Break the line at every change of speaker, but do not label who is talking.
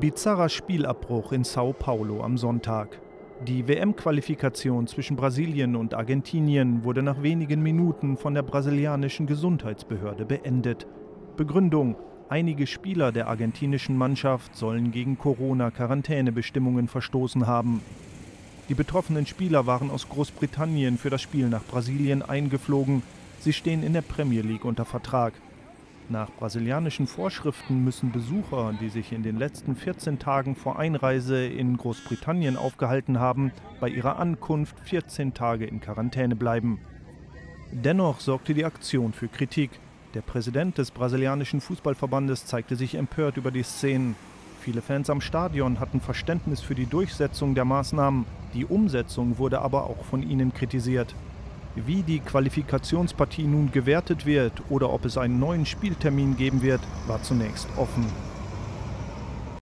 Bizarrer Spielabbruch in Sao Paulo am Sonntag. Die WM-Qualifikation zwischen Brasilien und Argentinien wurde nach wenigen Minuten von der brasilianischen Gesundheitsbehörde beendet. Begründung: Einige Spieler der argentinischen Mannschaft sollen gegen Corona-Quarantänebestimmungen verstoßen haben. Die betroffenen Spieler waren aus Großbritannien für das Spiel nach Brasilien eingeflogen. Sie stehen in der Premier League unter Vertrag. Nach brasilianischen Vorschriften müssen Besucher, die sich in den letzten 14 Tagen vor Einreise in Großbritannien aufgehalten haben, bei ihrer Ankunft 14 Tage in Quarantäne bleiben. Dennoch sorgte die Aktion für Kritik. Der Präsident des brasilianischen Fußballverbandes zeigte sich empört über die Szenen. Viele Fans am Stadion hatten Verständnis für die Durchsetzung der Maßnahmen. Die Umsetzung wurde aber auch von ihnen kritisiert. Wie die Qualifikationspartie nun gewertet wird oder ob es einen neuen Spieltermin geben wird, war zunächst offen.